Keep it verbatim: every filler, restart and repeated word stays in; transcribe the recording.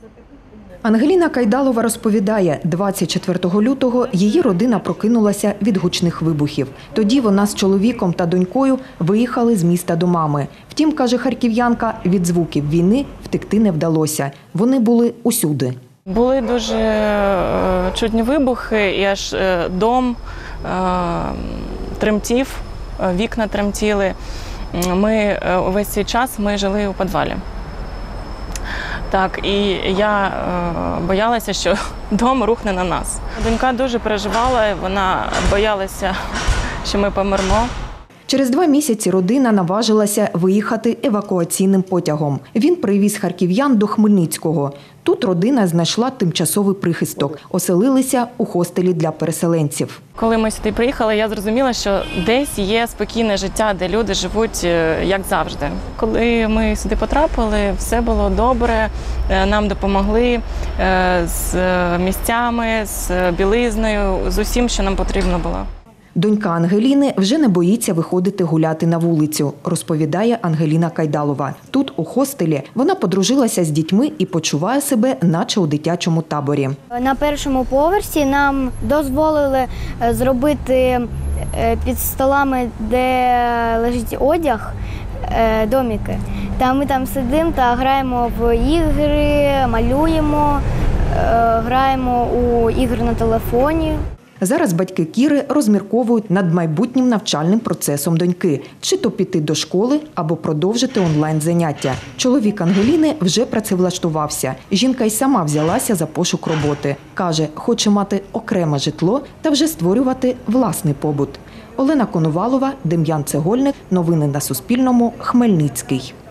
Ангеліна Кайдалова розповідає, двадцять четвертого лютого її родина прокинулася від гучних вибухів. Тоді вона з чоловіком та донькою виїхали з міста до мами. Втім, каже харків'янка, від звуків війни втекти не вдалося. Вони були усюди. Були дуже чутні вибухи, і аж дом тремтів, вікна тремтіли. Ми увесь цей час ми жили у підвалі. Так, і я е, боялася, що дом рухне на нас. Донька дуже переживала, вона боялася, що ми помремо. Через два місяці родина наважилася виїхати евакуаційним потягом. Він привіз харків'ян до Хмельницького. Тут родина знайшла тимчасовий прихисток. Оселилися у хостелі для переселенців. Коли ми сюди приїхали, я зрозуміла, що десь є спокійне життя, де люди живуть як завжди. Коли ми сюди потрапили, все було добре, нам допомогли з місцями, з білизною, з усім, що нам потрібно було. Донька Ангеліни вже не боїться виходити гуляти на вулицю, розповідає Ангеліна Кайдалова. Тут, у хостелі, вона подружилася з дітьми і почуває себе, наче у дитячому таборі. На першому поверсі нам дозволили зробити під столами, де лежить одяг, домики. Та ми там сидимо та граємо в ігри, малюємо, граємо у ігри на телефоні. Зараз батьки Кіри розмірковують над майбутнім навчальним процесом доньки. Чи то піти до школи, або продовжити онлайн-заняття. Чоловік Ангеліни вже працевлаштувався. Жінка й сама взялася за пошук роботи. Каже, хоче мати окреме житло та вже створювати власний побут. Олена Коновалова, Дем'ян Цегольник. Новини на Суспільному. Хмельницький.